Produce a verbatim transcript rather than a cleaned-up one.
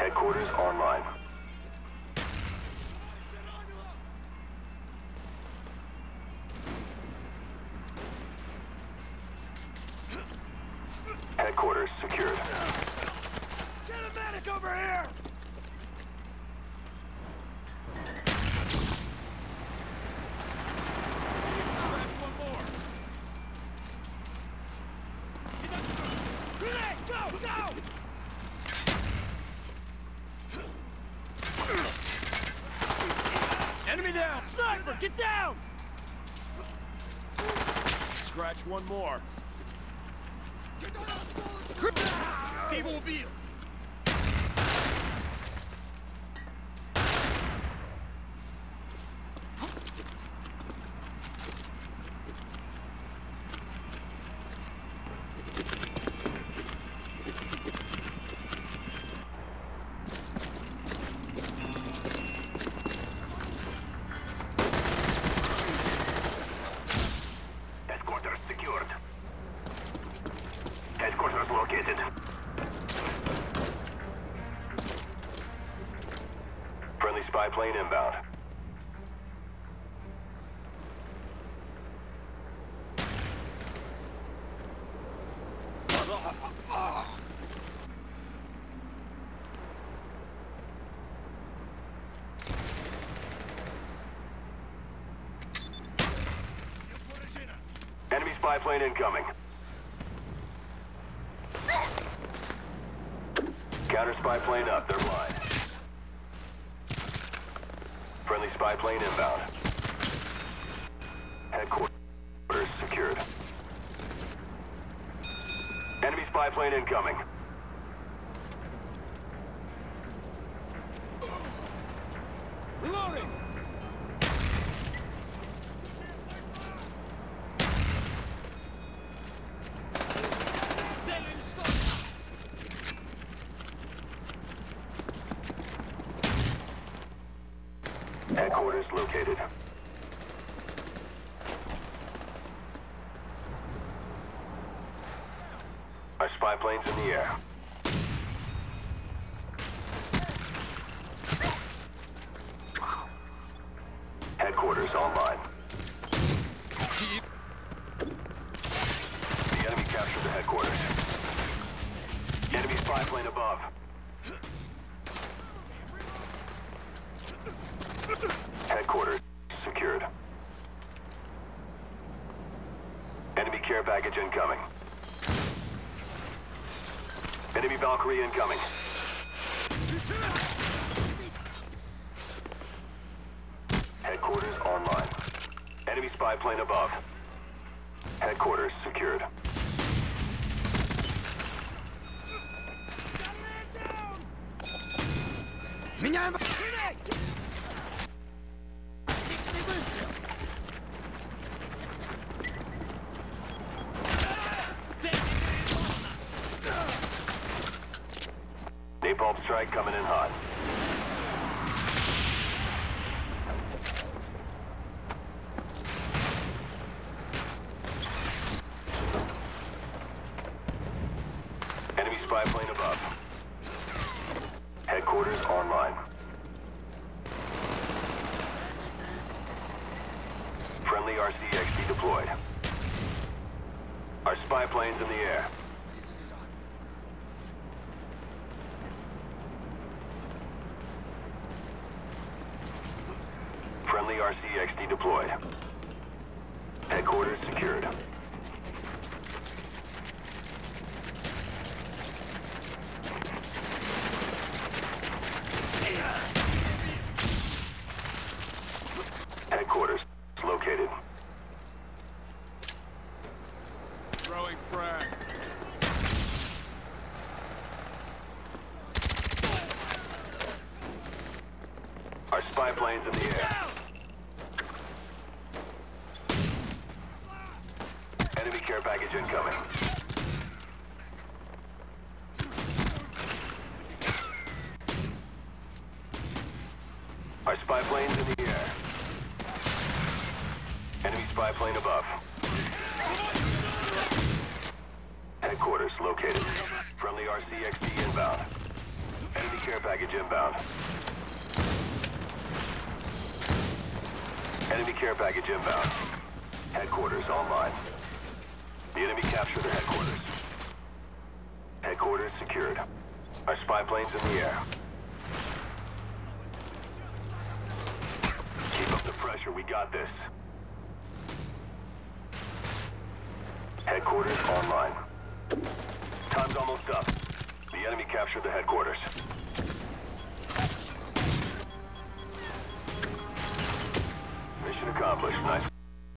Headquarters online. Headquarters secured. Get a medic over here! Scratch one more. Grenade! Go! Go! Enemy down! Sniper! Get down! Scratch one more. T-Mobile! Headquarters secured. Headquarters located. Friendly spy plane inbound. Enemy spy plane incoming. Counter spy plane up, they're blind. Friendly spy plane inbound. Headquarters secured. Enemy spy plane incoming. Reloading! Headquarters located. Our spy plane's in the air. Headquarters online. The enemy captured the headquarters. Enemy spy plane above. Headquarters secured. Enemy care package incoming. Enemy Valkyrie incoming. Headquarters online. Enemy spy plane above. Headquarters secured. Меняем... Гранат! Отличный выстрел! Napalm strike coming in hot. Enemy spy plane above. Headquarters online. Friendly R C X D deployed. Our spy plane's in the air. Friendly R C X D deployed. Headquarters secured. Headquarters located. Throwing frag. Our spy plane's in the air. Enemy care package incoming. Our spy plane's in the air. Enemy spy plane above. Headquarters located. Friendly R C X D inbound. Enemy care package inbound. Enemy care package inbound. Headquarters online. The enemy captured the headquarters. Headquarters secured. Our spy plane's in the air. Keep up the pressure, we got this. Headquarters online. Time's almost up. The enemy captured the headquarters. Mission accomplished. Nice